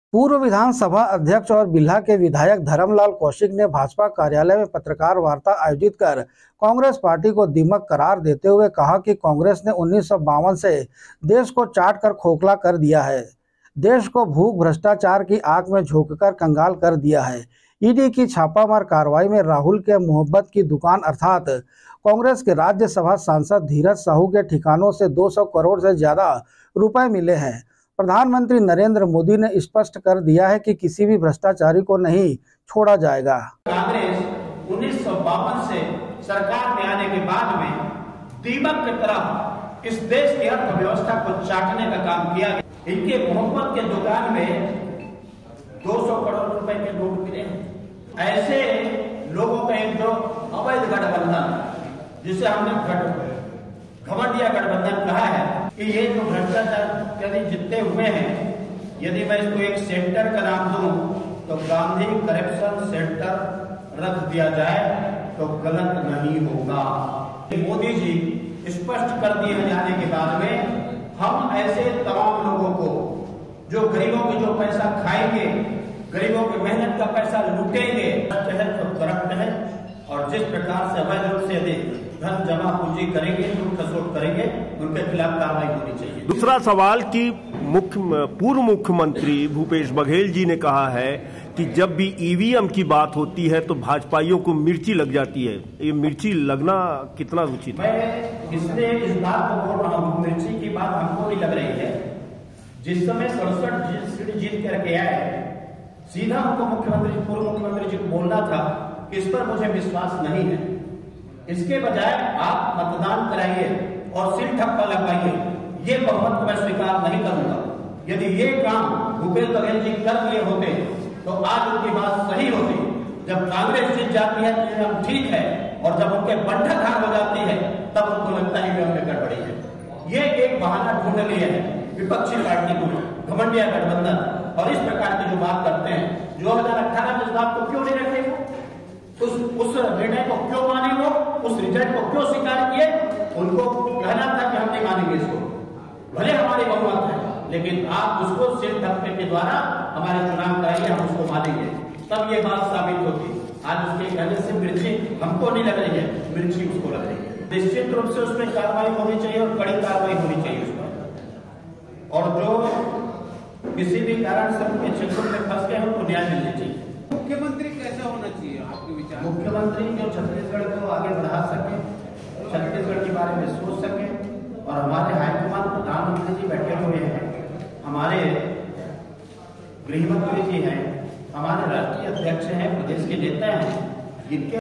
पूर्व विधानसभा अध्यक्ष और बिल्हा के विधायक धर्मलाल कौशिक ने भाजपा कार्यालय में पत्रकार वार्ता आयोजित कर कांग्रेस पार्टी को दीमक करार देते हुए कहा कि कांग्रेस ने 1952 से देश को चाट कर खोखला कर दिया है, देश को भूख भ्रष्टाचार की आग में झोंककर कंगाल कर दिया है। ईडी की छापामार कार्रवाई में राहुल के मोहब्बत की दुकान अर्थात कांग्रेस के राज्यसभा सांसद धीरज साहू के ठिकानों से 200 करोड़ से ज्यादा रुपए मिले हैं। प्रधानमंत्री नरेंद्र मोदी ने स्पष्ट कर दिया है कि किसी भी भ्रष्टाचारी को नहीं छोड़ा जाएगा। कांग्रेस 1952 से सरकार में आने के बाद में दीमक की तरह इस देश की अर्थव्यवस्था को चाटने का काम किया गया। इनके मोहब्बत के दुकान में 200 करोड़ रुपए के नोट मिले। ऐसे लोगों का एक जो अवैध गठबंधन, जिसे हमने घमंडिया गठबंधन कहा है, कि ये जो भ्रष्टाचार यदि जितने हुए हैं, यदि मैं इसको एक सेंटर का नाम दूं तो गांधी करप्शन सेंटर रख दिया जाए तो गलत नहीं होगा। मोदी जी स्पष्ट कर दिए जाने के बाद में हम ऐसे तमाम लोगों को जो गरीबों के जो पैसा खाएंगे, गरीबों की मेहनत का पैसा लूटेंगे, तो करप्ट है। और जिस प्रकार से अवैध रूप से यदि धन जमा पूंजी करेंगे, लूट खसोट करेंगे, उनके खिलाफ कार्रवाई होनी चाहिए। दूसरा सवाल कि पूर्व मुख्यमंत्री भूपेश बघेल जी ने कहा है कि जब भी ईवीएम की बात होती है तो भाजपाइयों को मिर्ची लग जाती है। ये मिर्ची लगना कितना उचित है? मैं इसलिए इस बात को बोल रहा हूँ, मिर्ची की बात हमको नहीं लग रही है। जिस समय 67 सीट जीत करके आए, सीधा हमको पूर्व मुख्यमंत्री जी को बोलना था कि इस पर मुझे विश्वास नहीं है। इसके बजाय आप मतदान कराइए और सिर ठप्पा लगवाइए। ये बहुमत को मैं स्वीकार नहीं करूंगा। यदि ये काम भूपेश बघेल जी कर दिए होते तो आज उनकी बात सही होती। जब कांग्रेस जीत जाती है तो हम ठीक है, और जब उनके बंठक हार हो जाती है तब उनको लगता है कि हमें गड़बड़ी है। ये एक बहाना ढूंढ लिए है विपक्षी पार्टी को, घमंडिया गठबंधन। और इस प्रकार की जो बात करते हैं, 2018 में इस बात को क्यों नहीं रखे, उस निर्णय को क्यों माने, वो उस रिजल्ट को क्यों स्वीकार किए? उनको कहना था कि हम नहीं मानेंगे इसको, भले हमारी बहुमत है, लेकिन आप उसको सिर धक्के के द्वारा हमारे चुनाव कराइए, हम उसको मानेंगे, तब ये बात साबित होगी। आज उसके कहने से मिर्ची हमको नहीं लग रही है, मिर्ची उसको लग रही है। निश्चित रूप से उसमें कार्रवाई होनी चाहिए और कड़ी कार्रवाई होनी चाहिए उसमें। और जो किसी भी कारण से उनके क्षेत्र में फंस गए हैं उनको न्याय मिलना चाहिए। मुख्यमंत्री कैसा होना चाहिए आपके विचार? मुख्यमंत्री जो छत्तीसगढ़ को आगे बढ़ा सके, छत्तीसगढ़ के बारे में सोच सके। और हमारे हाईकमान प्रधानमंत्री जी बैठे हुए हैं, हमारे गृह मंत्री जी हैं, हमारे राष्ट्रीय अध्यक्ष हैं, प्रदेश के नेता हैं, जिनके